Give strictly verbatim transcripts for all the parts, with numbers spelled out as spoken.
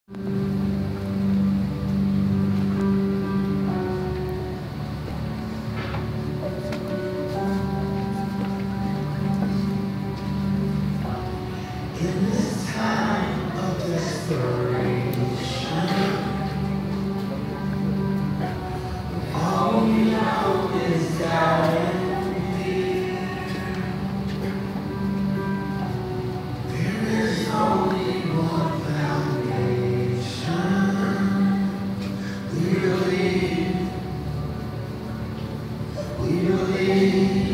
In this time of desperation, all we know is God and me. There is only one foundation. We believe, we believe.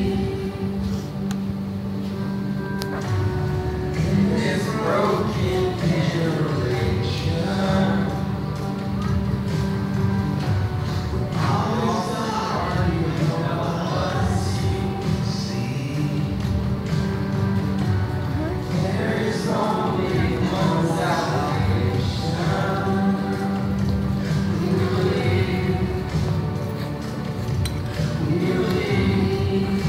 Broken generation, always the heart of us you see. There is only one salvation. We believe, we believe,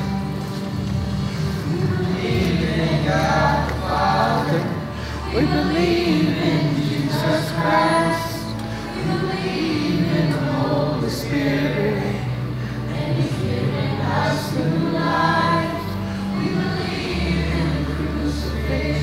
we believe in God the Father. We believe in Jesus Christ. We believe in the Holy Spirit, and He's given us new life. We believe in the crucifixion.